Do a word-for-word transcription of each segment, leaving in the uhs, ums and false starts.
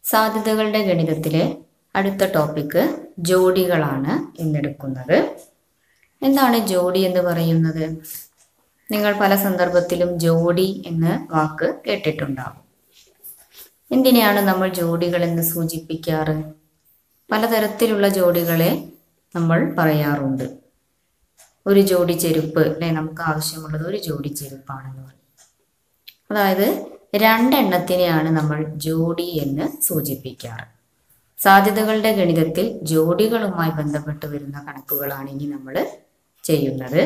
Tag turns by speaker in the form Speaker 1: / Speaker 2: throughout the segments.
Speaker 1: സാധ്യതകളുടെ ഗണിതത്തിലെ അടുത്ത ടോപ്പിക്ക് ജോഡികളാണ് ഇന്നെടുക്കുന്നത്. എന്താണ് ജോഡി എന്ന് പറയുന്നത്? നിങ്ങൾ പല സന്ദർഭത്തിലും ജോഡി എന്ന വാക്ക് കേട്ടിട്ടുണ്ടാകും. എന്തിനെയാണ് നമ്മൾ ജോഡികൾ എന്ന് സൂചിപ്പിക്കാറ്? പലതരത്തിലുള്ള ജോഡികളെ നമ്മൾ പറയാറുണ്ട്. ഒരു ജോഡി ചെരുപ്പ് അല്ലെ, നമുക്ക് ആവശ്യമുള്ളത് ഒരു ജോഡി ചെരുപ്പാണെന്ന് പറയും. അതായത് രണ്ടെണ്ണത്തിനെയാണ് നമ്മൾ ജോഡി എന്ന് സൂചിപ്പിക്കാറ്. സാധ്യതകളുടെ ഗണിതത്തിൽ ജോഡികളുമായി ബന്ധപ്പെട്ട് വരുന്ന കണക്കുകളാണ് ഇനി നമ്മൾ ചെയ്യുന്നത്.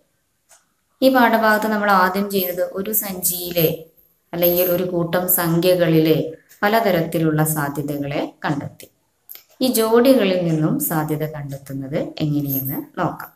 Speaker 1: ഈ പാഠഭാഗത്ത് നമ്മൾ ആദ്യം ചെയ്തത് ഒരു സഞ്ചിയിലെ അല്ലെങ്കിൽ ഒരു കൂട്ടം സംഖ്യകളിലെ പലതരത്തിലുള്ള സാധ്യതകളെ കണ്ടെത്തി. ഈ ജോഡികളിൽ നിന്നും സാധ്യത കണ്ടെത്തുന്നത് എങ്ങനെയെന്ന് നോക്കാം.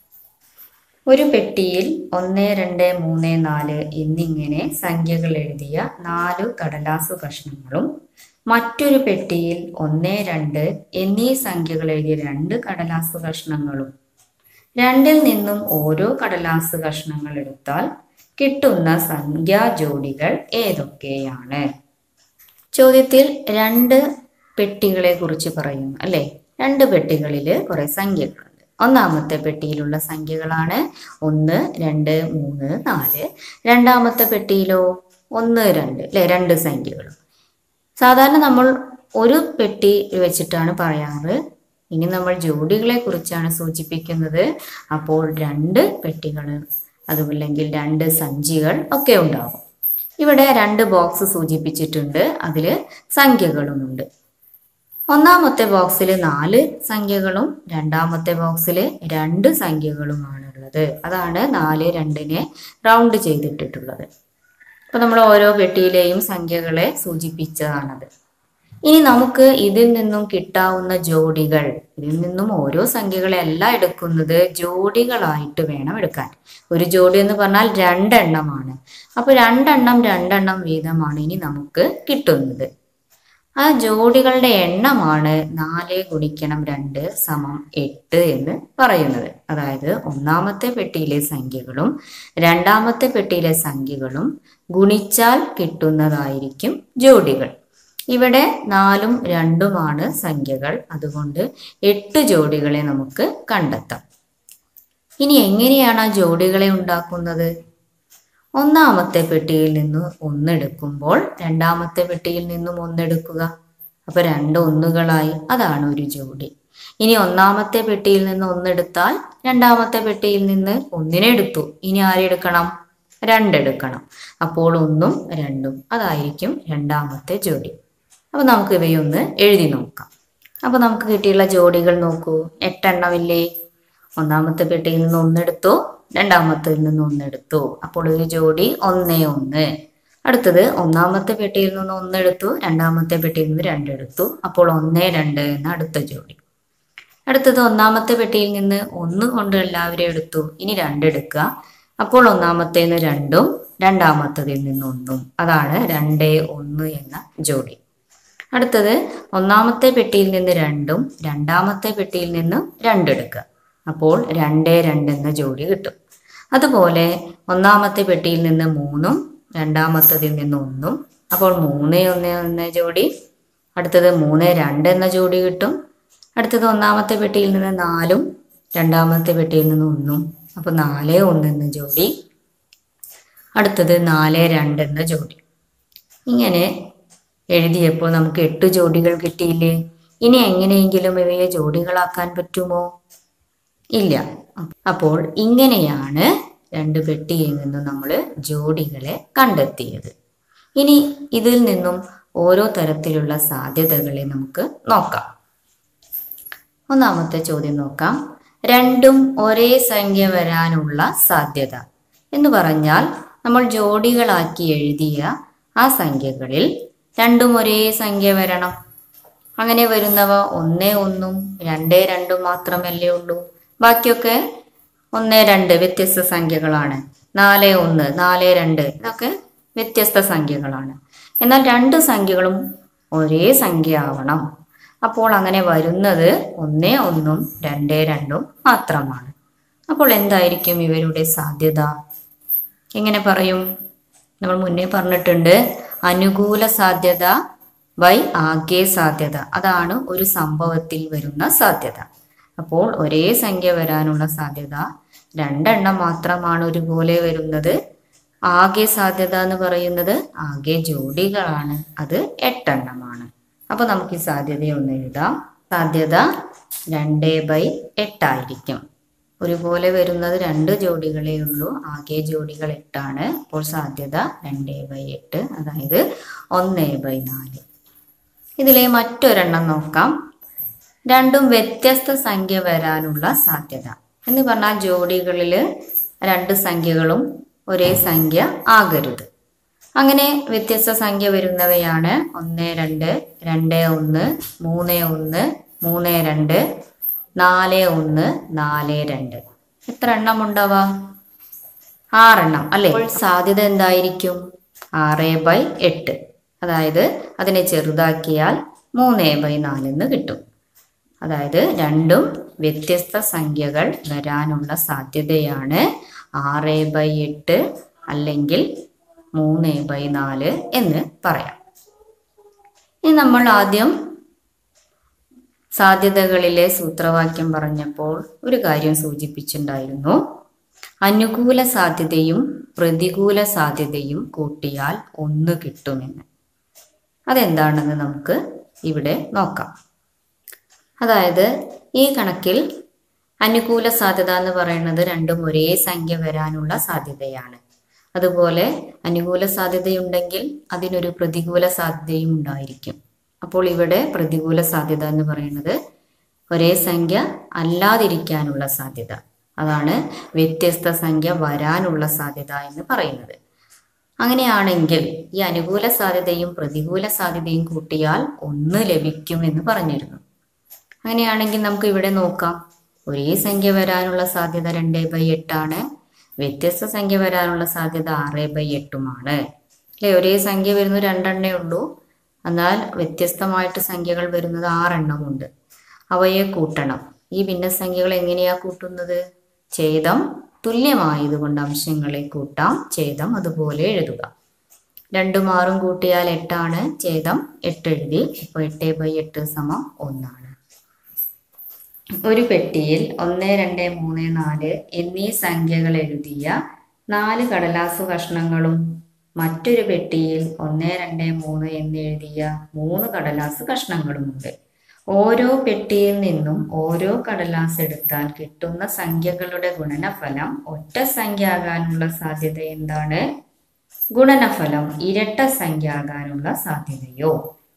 Speaker 1: ഒരു പെട്ടിയിൽ ഒന്ന് രണ്ട് മൂന്ന് നാല് എന്നിങ്ങനെ സംഖ്യകൾ എഴുതിയ നാലു കടലാസു കഷ്ണങ്ങളും മറ്റൊരു പെട്ടിയിൽ ഒന്ന് രണ്ട് എന്നീ സംഖ്യകൾ എഴുതിയ രണ്ട് കടലാസു കഷ്ണങ്ങളും രണ്ടിൽ നിന്നും ഓരോ കടലാസു കഷ്ണങ്ങൾ എടുത്താൽ കിട്ടുന്ന സംഖ്യാ ജോഡികൾ ഏതൊക്കെയാണ്? ചോദ്യത്തിൽ രണ്ട് പെട്ടികളെ കുറിച്ച് പറയുന്നു അല്ലെ. രണ്ട് പെട്ടികളിൽ കുറെ സംഖ്യകളുണ്ട്. ഒന്നാമത്തെ പെട്ടിയിലുള്ള സംഖ്യകളാണ് ഒന്ന് രണ്ട് മൂന്ന് നാല്. രണ്ടാമത്തെ പെട്ടിയിലോ ഒന്ന് രണ്ട് അല്ലെ, രണ്ട് സംഖ്യകളും. സാധാരണ നമ്മൾ ഒരു പെട്ടി വെച്ചിട്ടാണ് പറയാറ്. ഇനി നമ്മൾ ജോഡികളെ കുറിച്ചാണ് സൂചിപ്പിക്കുന്നത്. അപ്പോൾ രണ്ട് പെട്ടികൾ അതുമല്ലെങ്കിൽ രണ്ട് സഞ്ചികൾ ഒക്കെ ഉണ്ടാകും. ഇവിടെ രണ്ട് ബോക്സ് സൂചിപ്പിച്ചിട്ടുണ്ട്, അതിൽ സംഖ്യകളുമുണ്ട്. ഒന്നാമത്തെ ബോക്സിൽ നാല് സംഖ്യകളും രണ്ടാമത്തെ ബോക്സിൽ രണ്ട് സംഖ്യകളുമാണുള്ളത്. അതാണ് നാല് രണ്ടിനെ റൗണ്ട് ചെയ്തിട്ടിട്ടുള്ളത്. അപ്പൊ നമ്മൾ ഓരോ പെട്ടിയിലെയും സംഖ്യകളെ സൂചിപ്പിച്ചതാണത്. ഇനി നമുക്ക് ഇതിൽ നിന്നും കിട്ടാവുന്ന ജോഡികൾ, ഇതിൽ നിന്നും ഓരോ സംഖ്യകളെല്ലാം എടുക്കുന്നത് ജോഡികളായിട്ട് വേണം എടുക്കാൻ. ഒരു ജോഡി എന്ന് പറഞ്ഞാൽ രണ്ടെണ്ണമാണ്. അപ്പൊ രണ്ടെണ്ണം രണ്ടെണ്ണം വീതമാണ് ഇനി നമുക്ക് കിട്ടുന്നത്. ആ ജോഡികളുടെ എണ്ണമാണ് നാല് ഗുണിക്കണം രണ്ട് സമം എട്ട് എന്ന് പറയുന്നത്. അതായത് ഒന്നാമത്തെ പെട്ടിയിലെ സംഖ്യകളും രണ്ടാമത്തെ പെട്ടിയിലെ സംഖ്യകളും ഗുണിച്ചാൽ കിട്ടുന്നതായിരിക്കും ജോഡികൾ. ഇവിടെ നാലും രണ്ടുമാണ് സംഖ്യകൾ, അതുകൊണ്ട് എട്ട് ജോഡികളെ നമുക്ക് കണ്ടെത്താം. ഇനി എങ്ങനെയാണ് ആ ജോഡികളെ ഉണ്ടാക്കുന്നത്? ഒന്നാമത്തെ പെട്ടിയിൽ നിന്ന് ഒന്നെടുക്കുമ്പോൾ രണ്ടാമത്തെ പെട്ടിയിൽ നിന്നും ഒന്നെടുക്കുക. അപ്പൊ രണ്ട് ഒന്നുകളായി, അതാണ് ഒരു ജോഡി. ഇനി ഒന്നാമത്തെ പെട്ടിയിൽ നിന്ന് ഒന്നെടുത്താൽ രണ്ടാമത്തെ പെട്ടിയിൽ നിന്ന് ഒന്നിനെടുത്തു, ഇനി ആരെടുക്കണം? രണ്ടെടുക്കണം. അപ്പോൾ ഒന്നും രണ്ടും, അതായിരിക്കും രണ്ടാമത്തെ ജോഡി. അപ്പൊ നമുക്ക് ഇവയൊന്ന് എഴുതി നോക്കാം. അപ്പൊ നമുക്ക് കിട്ടിയുള്ള ജോഡികൾ നോക്കൂ. എട്ടെണ്ണമില്ലേ? ഒന്നാമത്തെ പെട്ടിയിൽ നിന്ന് ഒന്നെടുത്തു, രണ്ടാമത്തിൽ നിന്ന് ഒന്നെടുത്തു. അപ്പോൾ ഒരു ജോഡി ഒന്നേ ഒന്ന്. അടുത്തത് ഒന്നാമത്തെ പെട്ടിയിൽ നിന്ന് ഒന്നെടുത്തു, രണ്ടാമത്തെ പെട്ടിയിൽ നിന്ന് രണ്ടെടുത്തു. അപ്പോൾ ഒന്നേ രണ്ട് എന്ന അടുത്ത ജോഡി. അടുത്തത് ഒന്നാമത്തെ പെട്ടിയിൽ നിന്ന് ഒന്ന് കൊണ്ട് എല്ലാവരും എടുത്തു, ഇനി രണ്ടെടുക്കുക. അപ്പോൾ ഒന്നാമത്തേൽ നിന്ന് രണ്ടും രണ്ടാമത്തതിൽ നിന്ന് ഒന്നും, അതാണ് രണ്ടേ ഒന്ന് എന്ന ജോഡി. അടുത്തത് ഒന്നാമത്തെ പെട്ടിയിൽ നിന്ന് രണ്ടും രണ്ടാമത്തെ പെട്ടിയിൽ നിന്നും രണ്ടെടുക്കുക. അപ്പോൾ രണ്ടേ രണ്ട് എന്ന ജോഡി കിട്ടും. അതുപോലെ ഒന്നാമത്തെ പെട്ടിയിൽ നിന്ന് മൂന്നും രണ്ടാമത്തതിൽ നിന്ന് ഒന്നും, അപ്പോൾ മൂന്ന് ഒന്ന് എന്ന ജോഡി. അടുത്തത് മൂന്ന് രണ്ട് എന്ന ജോഡി കിട്ടും. അടുത്തത് ഒന്നാമത്തെ പെട്ടിയിൽ നിന്ന് നാലും രണ്ടാമത്തെ പെട്ടിയിൽ നിന്ന് ഒന്നും, അപ്പോൾ നാല് ഒന്ന് എന്ന ജോഡി. അടുത്തത് നാല് രണ്ട് എന്ന ജോഡി. ഇങ്ങനെ എഴുതിയപ്പോൾ നമുക്ക് എട്ട് ജോഡികൾ കിട്ടിയില്ലേ? ഇനി എങ്ങനെയെങ്കിലും ഇവയെ ജോഡികളാക്കാൻ പറ്റുമോ? ഇല്ല. അപ്പോൾ ഇങ്ങനെയാണ് രണ്ട് പെട്ടിയിൽ നിന്നും നമ്മൾ ജോഡികളെ കണ്ടെത്തിയത്. ഇനി ഇതിൽ നിന്നും ഓരോ തരത്തിലുള്ള സാധ്യതകളെ നമുക്ക് നോക്കാം. ഒന്നാമത്തെ ചോദ്യം നോക്കാം. രണ്ടും ഒരേ സംഖ്യ വരാനുള്ള സാധ്യത എന്ന് പറഞ്ഞാൽ നമ്മൾ ജോഡികളാക്കി എഴുതിയ ആ സംഖ്യകളിൽ രണ്ടും ഒരേ സംഖ്യ വരണം. അങ്ങനെ വരുന്നവ ഒന്നേ ഒന്നും രണ്ടേ രണ്ടും മാത്രമല്ലേ ഉള്ളൂ. ബാക്കിയൊക്കെ ഒന്ന് രണ്ട് വ്യത്യസ്ത സംഖ്യകളാണ്. നാല് ഒന്ന് നാല് രണ്ട് ഇതൊക്കെ വ്യത്യസ്ത സംഖ്യകളാണ്. എന്നാൽ രണ്ട് സംഖ്യകളും ഒരേ സംഖ്യ ആവണം. അപ്പോൾ അങ്ങനെ വരുന്നത് ഒന്നേ ഒന്നും രണ്ടേ രണ്ടും മാത്രമാണ്. അപ്പോൾ എന്തായിരിക്കും ഇവരുടെ സാധ്യത? എങ്ങനെ പറയും? നമ്മൾ മുന്നേ പറഞ്ഞിട്ടുണ്ട്, അനുകൂല സാധ്യത ബൈ ആകെ സാധ്യത. അതാണ് ഒരു സംഭവത്തിൽ വരുന്ന സാധ്യത. അപ്പോൾ ഒരേ സംഖ്യ വരാനുള്ള സാധ്യത രണ്ടെണ്ണം മാത്രമാണ് ഒരുപോലെ വരുന്നത്. ആകെ സാധ്യത എന്ന് പറയുന്നത് ആകെ ജോഡികളാണ്, അത് എട്ടെണ്ണമാണ്. അപ്പൊ നമുക്ക് ഈ സാധ്യത ഒന്ന് എഴുതാം. സാധ്യത രണ്ട് ബൈ എട്ടായിരിക്കും. ഒരുപോലെ വരുന്നത് രണ്ട് ജോഡികളേ ഉള്ളൂ, ആകെ ജോഡികൾ എട്ടാണ്. അപ്പോൾ സാധ്യത രണ്ട് ബൈ എട്ട്, അതായത് ഒന്ന് ബൈ നാല്. ഇതിലെ മറ്റൊരെണ്ണം നോക്കാം. രണ്ടും വ്യത്യസ്ത സംഖ്യ വരാനുള്ള സാധ്യത എന്ന് പറഞ്ഞാൽ ജോഡികളിൽ രണ്ട് സംഖ്യകളും ഒരേ സംഖ്യ ആകരുത്. അങ്ങനെ വ്യത്യസ്ത സംഖ്യ വരുന്നവയാണ് ഒന്ന് രണ്ട്, രണ്ട് ഒന്ന്, മൂന്ന് ഒന്ന്, മൂന്ന് രണ്ട്, നാല് ഒന്ന്, നാല് രണ്ട്. എത്ര എണ്ണം ഉണ്ടാവാ? ആറെണ്ണം അല്ലെ? സാധ്യത എന്തായിരിക്കും? ആറ് ബൈ എട്ട്. അതായത് അതിനെ ചെറുതാക്കിയാൽ മൂന്ന് ബൈ നാലെന്ന് കിട്ടും. അതായത് രണ്ടും വ്യത്യസ്ത സംഖ്യകൾ വരാനുള്ള സാധ്യതയാണ് ആറ് ബൈ എട്ട് അല്ലെങ്കിൽ മൂന്ന് ബൈ നാല് എന്ന് പറയാം. ഇനി നമ്മൾ ആദ്യം സാധ്യതകളിലെ സൂത്രവാക്യം പറഞ്ഞപ്പോൾ ഒരു കാര്യം സൂചിപ്പിച്ചിട്ടുണ്ടായിരുന്നു. അനുകൂല സാധ്യതയും പ്രതികൂല സാധ്യതയും കൂട്ടിയാൽ ഒന്ന് കിട്ടുമെന്ന്. അതെന്താണെന്ന് നമുക്ക് ഇവിടെ നോക്കാം. അതായത് ഈ കണക്കിൽ അനുകൂല സാധ്യത എന്ന് പറയുന്നത് രണ്ടും ഒരേ സംഖ്യ വരാനുള്ള സാധ്യതയാണ്. അതുപോലെ അനുകൂല സാധ്യതയുണ്ടെങ്കിൽ അതിനൊരു പ്രതികൂല സാധ്യതയും ഉണ്ടായിരിക്കും. അപ്പോൾ ഇവിടെ പ്രതികൂല സാധ്യത എന്ന് പറയുന്നത് ഒരേ സംഖ്യ അല്ലാതിരിക്കാനുള്ള സാധ്യത, അതാണ് വ്യത്യസ്ത സംഖ്യ വരാനുള്ള സാധ്യത എന്ന് പറയുന്നത്. അങ്ങനെയാണെങ്കിൽ ഈ അനുകൂല സാധ്യതയും പ്രതികൂല സാധ്യതയും കൂട്ടിയാൽ ഒന്ന് ലഭിക്കും എന്ന് പറഞ്ഞിരുന്നു. അങ്ങനെയാണെങ്കിൽ നമുക്ക് ഇവിടെ നോക്കാം. ഒരേ സംഖ്യ വരാനുള്ള സാധ്യത രണ്ട് ബൈ എട്ടാണ്, വ്യത്യസ്ത സംഖ്യ വരാനുള്ള സാധ്യത ആറ് ബൈ എട്ടുമാണ് അല്ലെ? ഒരേ സംഖ്യ വരുന്നത് രണ്ടെണ്ണേ ഉള്ളൂ, എന്നാൽ വ്യത്യസ്തമായിട്ട് സംഖ്യകൾ വരുന്നത് ആറെണ്ണമുണ്ട്. അവയെ കൂട്ടണം. ഈ ഭിന്നസംഖ്യകൾ എങ്ങനെയാ കൂട്ടുന്നത്? ഛേദം തുല്യമായതുകൊണ്ട് അംശങ്ങളെ കൂട്ടാം, ഛേദം അതുപോലെ എഴുതുക. രണ്ടും ആറും കൂട്ടിയാൽ എട്ടാണ്, ഛേദം എട്ട് എഴുതി. അപ്പോൾ എട്ട് ബൈ എട്ട് സമം ഒന്നാണ്. ഒരു പെട്ടിയിൽ ഒന്ന് രണ്ട് മൂന്ന് നാല് എന്നീ സംഖ്യകൾ എഴുതിയ നാല് കടലാസു കഷ്ണങ്ങളും മറ്റൊരു പെട്ടിയിൽ ഒന്ന് രണ്ട് മൂന്ന് എന്നെഴുതിയ മൂന്ന് കടലാസ് കഷ്ണങ്ങളുമുണ്ട്. ഓരോ പെട്ടിയിൽ നിന്നും ഓരോ കടലാസ് എടുത്താൽ കിട്ടുന്ന സംഖ്യകളുടെ ഗുണനഫലം ഒറ്റ സംഖ്യ ആകാനുള്ള സാധ്യത എന്താണ്? ഗുണനഫലം ഇരട്ട സംഖ്യ ആകാനുള്ള സാധ്യതയോ?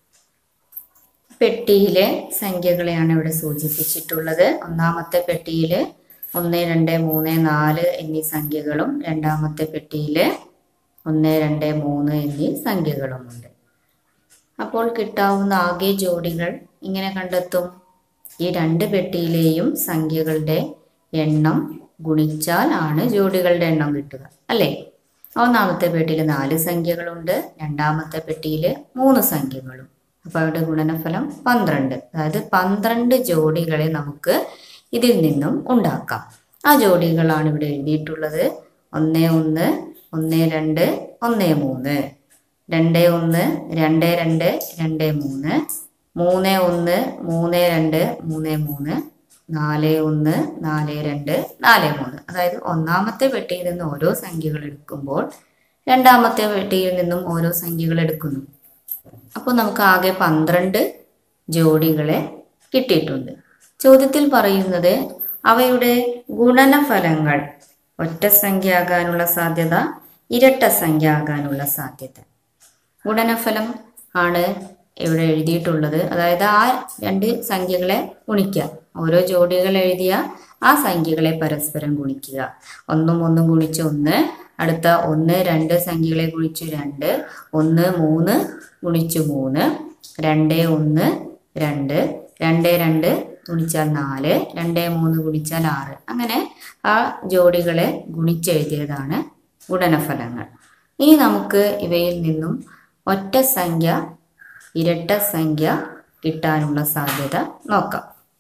Speaker 1: പെട്ടിയിലെ സംഖ്യകളെയാണ് ഇവിടെ സൂചിപ്പിച്ചിട്ടുള്ളത്. ഒന്നാമത്തെ പെട്ടിയിൽ ഒന്ന് രണ്ട് മൂന്ന് നാല് എന്നീ സംഖ്യകളും രണ്ടാമത്തെ പെട്ടിയിൽ ഒന്ന് രണ്ട് മൂന്ന് എന്നീ സംഖ്യകളുമുണ്ട്. അപ്പോൾ കിട്ടാവുന്ന ആകെ ജോഡികൾ ഇങ്ങനെ കണ്ടെത്തും. ഈ രണ്ട് പെട്ടിയിലെയും സംഖ്യകളുടെ എണ്ണം ഗുണിച്ചാൽ ആണ് ജോഡികളുടെ എണ്ണം കിട്ടുക അല്ലേ? ഒന്നാമത്തെ പെട്ടിയിൽ നാല് സംഖ്യകളുണ്ട്, രണ്ടാമത്തെ പെട്ടിയിൽ മൂന്ന് സംഖ്യകളും. അപ്പോൾ അവിടെ ഗുണനഫലം പന്ത്രണ്ട്. അതായത് പന്ത്രണ്ട് ജോഡികളെ നമുക്ക് ഇതിൽ നിന്നും ഉണ്ടാക്കാം. ആ ജോഡികളാണ് ഇവിടെ എഴുതിയിട്ടുള്ളത്. ഒന്ന് ഒന്ന്, ഒന്ന് രണ്ട്, ഒന്ന് മൂന്ന്, രണ്ട് ഒന്ന്, രണ്ട് രണ്ട്, രണ്ട് മൂന്ന്, മൂന്ന് ഒന്ന്, മൂന്ന് രണ്ട്, മൂന്ന് മൂന്ന്, നാല് ഒന്ന്, നാല് രണ്ട്, നാല് മൂന്ന്. അതായത് ഒന്നാമത്തെ പെട്ടിയിൽ നിന്ന് ഓരോ സംഖ്യകൾ എടുക്കുമ്പോൾ രണ്ടാമത്തെ പെട്ടിയിൽ നിന്നും ഓരോ സംഖ്യകൾ എടുക്കുന്നു. അപ്പോൾ നമുക്ക് ആകെ പന്ത്രണ്ട് ജോഡികളെ കിട്ടിയിട്ടുണ്ട്. ചോദ്യത്തിൽ പറയുന്നത് അവയുടെ ഗുണനഫലങ്ങൾ ഒറ്റ സംഖ്യ ആകാനുള്ള സാധ്യത, ഇരട്ട സംഖ്യ ആകാനുള്ള സാധ്യത. ഗുണനഫലം ആണ് ഇവിടെ എഴുതിയിട്ടുള്ളത്. അതായത് ആ രണ്ട് സംഖ്യകളെ ഗുണിക്കുക. ഓരോ ജോഡികൾ എഴുതിയ ആ സംഖ്യകളെ പരസ്പരം ഗുണിക്കുക. ഒന്നും ഒന്നും ഗുണിച്ച് ഒന്ന്, അടുത്ത ഒന്ന് രണ്ട് സംഖ്യകളെ ഗുണിച്ചു രണ്ട്, ഒന്ന് മൂന്ന് ഗുണിച്ചു മൂന്ന്, രണ്ട് ഒന്ന് രണ്ട്, രണ്ട് രണ്ട് ഗുണിച്ചാൽ നാല്, രണ്ട് മൂന്ന് ഗുണിച്ചാൽ ആറ്. അങ്ങനെ ആ ജോഡികളെ ഗുണിച്ചെഴുതിയതാണ് ഗുണനഫലങ്ങൾ. ഇനി നമുക്ക് ഇവയിൽ നിന്നും ഒറ്റ സംഖ്യ ഇരട്ട സംഖ്യ കിട്ടാനുള്ള സാധ്യത നോക്കാം.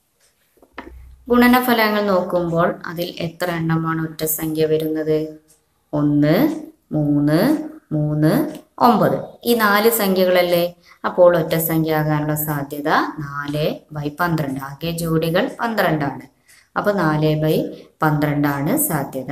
Speaker 1: ഗുണനഫലങ്ങൾ നോക്കുമ്പോൾ അതിൽ എത്ര എണ്ണമാണ് ഒറ്റ സംഖ്യ വരുന്നത്? ഒന്ന്, മൂന്ന്, മൂന്ന് ഒമ്പത്. ഈ നാല് സംഖ്യകളല്ലേ? അപ്പോൾ ഒറ്റ സംഖ്യ ആകാനുള്ള സാധ്യത നാല് ബൈ പന്ത്രണ്ട്. ആകെ ജോഡികൾ പന്ത്രണ്ടാണ്. അപ്പോൾ നാല് ബൈ പന്ത്രണ്ടാണ് സാധ്യത.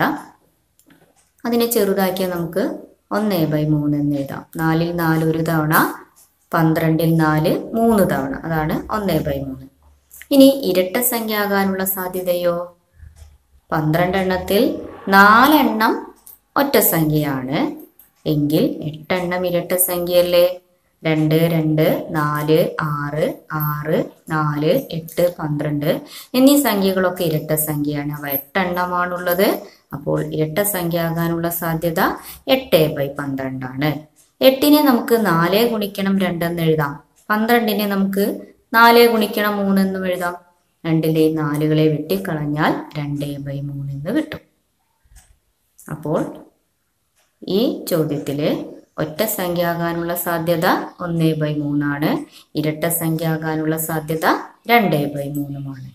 Speaker 1: അതിനെ ചെറുതാക്കിയാൽ നമുക്ക് ഒന്ന് ബൈ മൂന്ന് എന്ന് എഴുതാം. നാലിൽ നാല് ഒരു തവണ, പന്ത്രണ്ടിൽ നാല് മൂന്ന് തവണ. അതാണ് ഒന്ന് ബൈ മൂന്ന്. ഇനി ഇരട്ട സംഖ്യ ആകാനുള്ള സാധ്യതയോ? പന്ത്രണ്ടെണ്ണത്തിൽ നാലെണ്ണം ഒറ്റ സംഖ്യയാണ് എങ്കിൽ എട്ടെണ്ണം ഇരട്ട സംഖ്യയല്ലേ? രണ്ട് രണ്ട് നാല് ആറ് ആറ് നാല് എട്ട് പന്ത്രണ്ട് എന്നീ സംഖ്യകളൊക്കെ ഇരട്ട സംഖ്യയാണ്. അവ എട്ടെണ്ണമാണുള്ളത്. അപ്പോൾ ഇരട്ട സംഖ്യ ആകാനുള്ള സാധ്യത എട്ട് ബൈ പന്ത്രണ്ടാണ്. എട്ടിനെ നമുക്ക് നാല് ഗുണിക്കണം രണ്ടെന്ന് എഴുതാം. പന്ത്രണ്ടിനെ നമുക്ക് നാല് ഗുണിക്കണം മൂന്നെന്നും എഴുതാം. രണ്ടിലെ നാലുകളെ വെട്ടിക്കളഞ്ഞാൽ രണ്ട് ബൈ മൂന്നെന്ന് കിട്ടും. അപ്പോൾ ഈ ചോദ്യത്തില് ഒറ്റ സംഖ്യ ആകാനുള്ള സാധ്യത ഒന്ന് ബൈ മൂന്നാണ്. ഇരട്ട സംഖ്യ ആകാനുള്ള സാധ്യത രണ്ട് ബൈ മൂന്നുമാണ്.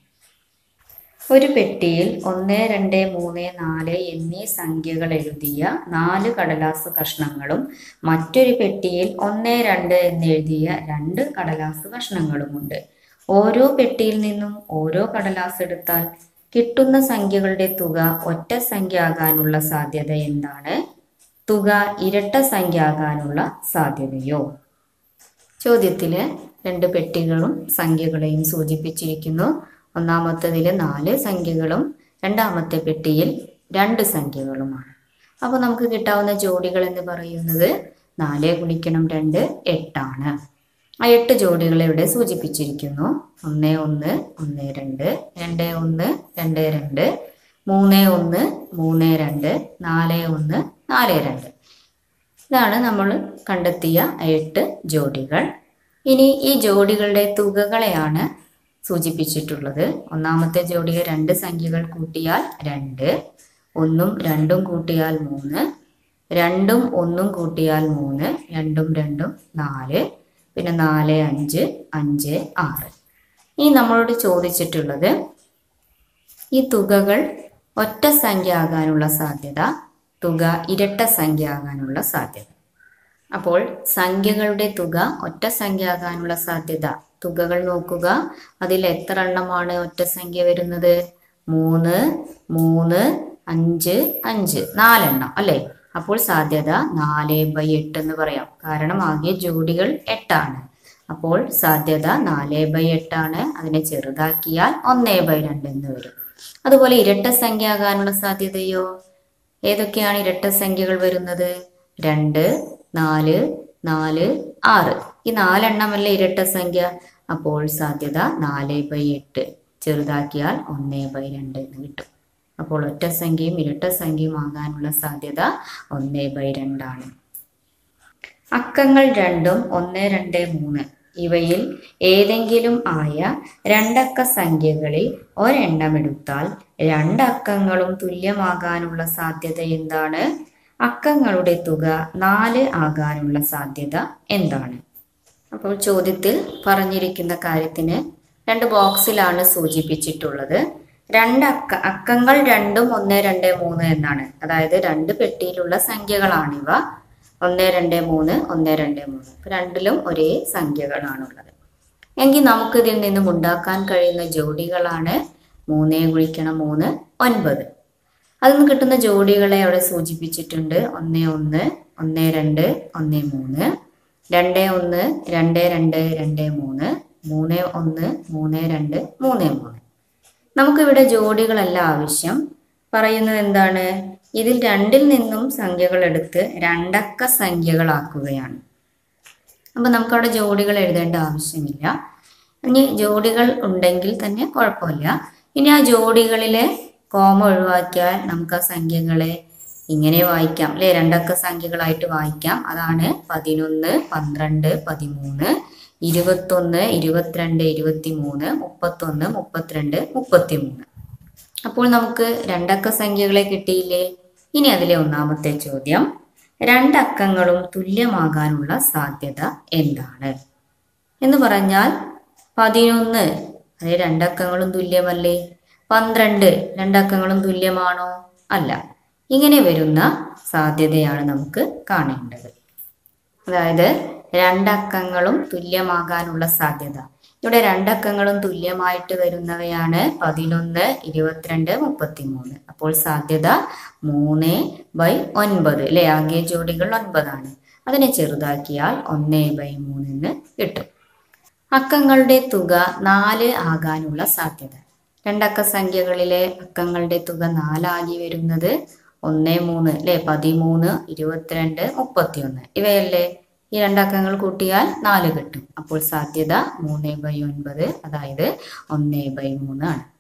Speaker 1: ഒരു പെട്ടിയിൽ ഒന്ന് രണ്ട് മൂന്ന് നാല് എന്നീ സംഖ്യകൾ എഴുതിയ നാല് കടലാസ് കഷ്ണങ്ങളും മറ്റൊരു പെട്ടിയിൽ ഒന്ന് രണ്ട് എന്നെഴുതിയ രണ്ട് കടലാസ് കഷ്ണങ്ങളുമുണ്ട്. ഓരോ പെട്ടിയിൽ നിന്നും ഓരോ കടലാസ് എടുത്താൽ കിട്ടുന്ന സംഖ്യകളുടെ തുക ഒറ്റ സംഖ്യ ആകാനുള്ള സാധ്യത എന്താണ്? തുക ഇരട്ട സംഖ്യ ആകാനുള്ള സാധ്യതയോ? ചോദ്യത്തില് രണ്ട് പെട്ടികളും സംഖ്യകളെയും സൂചിപ്പിച്ചിരിക്കുന്നു. ഒന്നാമത്തേതിൽ നാല് സംഖ്യകളും രണ്ടാമത്തെ പെട്ടിയിൽ രണ്ട് സംഖ്യകളുമാണ്. അപ്പോൾ നമുക്ക് കിട്ടാവുന്ന ജോഡികൾ എന്ന് പറയുന്നത് നാല് ഗുണിക്കണം രണ്ട് എട്ടാണ്. ആ എട്ട് ജോഡികളെ ഇവിടെ സൂചിപ്പിച്ചിരിക്കുന്നു. ഒന്ന് ഒന്ന് ഒന്ന് രണ്ട് രണ്ട് ഒന്ന് രണ്ട് രണ്ട് മൂന്ന് ഒന്ന് മൂന്ന് രണ്ട് നാല് ഒന്ന് നാല് രണ്ട്. ഇതാണ് നമ്മൾ കണ്ടെത്തിയ എട്ട് ജോഡികൾ. ഇനി ഈ ജോഡികളുടെ തുകകളെയാണ് സൂചിപ്പിച്ചിട്ടുള്ളത്. ഒന്നാമത്തെ ജോഡിയെ രണ്ട് സംഖ്യകൾ കൂട്ടിയാൽ രണ്ട്, ഒന്നും രണ്ടും കൂട്ടിയാൽ മൂന്ന്, രണ്ടും ഒന്നും കൂട്ടിയാൽ മൂന്ന്, രണ്ടും രണ്ടും നാല്, പിന്നെ നാല് അഞ്ച് അഞ്ച് ആറ്. ഇനി നമ്മളോട് ചോദിച്ചിട്ടുള്ളത് ഈ തുകകൾ ഒറ്റ സംഖ്യ ആകാനുള്ള സാധ്യത, തുക ഇരട്ട സംഖ്യ ആകാനുള്ള സാധ്യത. അപ്പോൾ സംഖ്യകളുടെ തുക ഒറ്റ സംഖ്യ ആകാനുള്ള സാധ്യത, തുകകൾ നോക്കുക. അതിൽ എത്ര എണ്ണമാണ് ഒറ്റ സംഖ്യ വരുന്നത്? മൂന്ന് മൂന്ന് അഞ്ച് അഞ്ച്, നാലെണ്ണം അല്ലേ? അപ്പോൾ സാധ്യത നാല് ബൈ എട്ട് എന്ന് പറയാം. കാരണം ആകെ ജോഡികൾ എട്ടാണ്. അപ്പോൾ സാധ്യത നാല് ബൈ എട്ടാണ്. അതിനെ ചെറുതാക്കിയാൽ ഒന്ന് ബൈ രണ്ട് എന്ന് വരും. അതുപോലെ ഇരട്ട സംഖ്യ ആകാനുള്ള സാധ്യതയോ? ഏതൊക്കെയാണ് ഇരട്ട സംഖ്യകൾ വരുന്നത്? രണ്ട്, നാല്, നാല്, ആറ്. ഈ നാലെണ്ണമല്ലേ ഇരട്ട സംഖ്യ. അപ്പോൾ സാധ്യത നാല് ബൈ എട്ട് ചെറുതാക്കിയാൽ ഒന്ന് ബൈ രണ്ട് എന്ന് കിട്ടും. അപ്പോൾ ഒറ്റ സംഖ്യയും ഇരട്ട സംഖ്യയും ആകാനുള്ള സാധ്യത ഒന്ന് ബൈ രണ്ടാണ്. അക്കങ്ങൾ രണ്ടും ഒന്ന് രണ്ട് മൂന്ന് ഇവയിൽ ഏതെങ്കിലും ആയ രണ്ടക്ക സംഖ്യകളിൽ ഒരെണ്ണം എടുത്താൽ രണ്ടക്കങ്ങളും തുല്യമാകാനുള്ള സാധ്യത എന്താണ്? അക്കങ്ങളുടെ തുക നാല് ആകാനുള്ള സാധ്യത എന്താണ്? അപ്പോൾ ചോദ്യത്തിൽ പറഞ്ഞിരിക്കുന്ന കാര്യത്തിന് രണ്ട് ബോക്സിലാണ് സൂചിപ്പിച്ചിട്ടുള്ളത്. രണ്ട് അക്ക അക്കങ്ങൾ രണ്ടും ഒന്ന് രണ്ട് മൂന്ന് എന്നാണ്. അതായത് രണ്ട് പെട്ടിയിലുള്ള സംഖ്യകളാണിവ. ഒന്ന് രണ്ട് മൂന്ന് ഒന്ന് രണ്ട് മൂന്ന്. രണ്ടിലും ഒരേ സംഖ്യകളാണുള്ളത്. എങ്കിൽ നമുക്ക് ഇതിൽ നിന്നും ഉണ്ടാക്കാൻ കഴിയുന്ന ജോഡികളാണ് മൂന്ന് ഗുണിക്കണം മൂന്ന് ഒൻപത്. അതിൽ നിന്ന് കിട്ടുന്ന ജോഡികളെ അവിടെ സൂചിപ്പിച്ചിട്ടുണ്ട്. ഒന്ന് ഒന്ന് ഒന്ന് രണ്ട് ഒന്ന് മൂന്ന്, രണ്ട് ഒന്ന് രണ്ട് രണ്ട് രണ്ട് മൂന്ന്, മൂന്ന് ഒന്ന് മൂന്ന് രണ്ട് മൂന്ന് മൂന്ന്. നമുക്കിവിടെ ജോഡികളല്ല ആവശ്യം. പറയുന്നത് എന്താണ്? ഇതിൽ രണ്ടിൽ നിന്നും സംഖ്യകൾ എടുത്ത് രണ്ടക്ക സംഖ്യകളാക്കുകയാണ്. അപ്പം നമുക്കവിടെ ജോഡികൾ എഴുതേണ്ട ആവശ്യമില്ല. ഇനി ജോഡികൾ ഉണ്ടെങ്കിൽ തന്നെ കുഴപ്പമില്ല. ഇനി ആ ജോഡികളിലെ കോമ ഒഴിവാക്കിയാൽ നമുക്ക് ആ സംഖ്യകളെ ഇങ്ങനെ വായിക്കാം അല്ലെ? രണ്ടക്ക സംഖ്യകളായിട്ട് വായിക്കാം. അതാണ് പതിനൊന്ന് പന്ത്രണ്ട് പതിമൂന്ന് ഇരുപത്തൊന്ന് ഇരുപത്തിരണ്ട് ഇരുപത്തി മൂന്ന് മുപ്പത്തൊന്ന് മുപ്പത്തിരണ്ട് മുപ്പത്തി മൂന്ന്. അപ്പോൾ നമുക്ക് രണ്ടക്ക സംഖ്യകളെ കിട്ടിയില്ലേ? ഇനി അതിലെ ഒന്നാമത്തെ ചോദ്യം, രണ്ടക്കങ്ങളും തുല്യമാകാനുള്ള സാധ്യത എന്താണ് എന്ന് പറഞ്ഞാൽ പതിനൊന്ന് അതെ രണ്ടക്കങ്ങളും തുല്യമല്ലേ? പന്ത്രണ്ട് രണ്ടക്കങ്ങളും തുല്യമാണോ? അല്ല. ഇങ്ങനെ വരുന്ന സാധ്യതയാണ് നമുക്ക് കാണേണ്ടത്. അതായത് രണ്ടക്കങ്ങളും തുല്യമാകാനുള്ള സാധ്യത. ഇവിടെ രണ്ടക്കങ്ങളും തുല്യമായിട്ട് വരുന്നവയാണ് പതിനൊന്ന്, ഇരുപത്തിരണ്ട്, മുപ്പത്തി മൂന്ന്. അപ്പോൾ സാധ്യത മൂന്ന് ബൈ ഒൻപത് അല്ലെ, ആകെ ജോഡികൾ ഒൻപതാണ്. അതിനെ ചെറുതാക്കിയാൽ ഒന്ന് ബൈ മൂന്ന് കിട്ടും. അക്കങ്ങളുടെ തുക നാല് ആകാനുള്ള സാധ്യത. രണ്ടക്ക സംഖ്യകളിലെ അക്കങ്ങളുടെ തുക നാലാകി വരുന്നത് ഒന്ന്, മൂന്ന് അല്ലെ, പതിമൂന്ന്, ഇരുപത്തിരണ്ട്, മുപ്പത്തി ഒന്ന് ഇവയല്ലേ. ഈ രണ്ടക്കങ്ങൾ കൂട്ടിയാൽ നാല് കിട്ടും. അപ്പോൾ സാധ്യത മൂന്ന് ബൈ ഒൻപത്, അതായത് ഒന്ന് ബൈ മൂന്ന് ആണ്.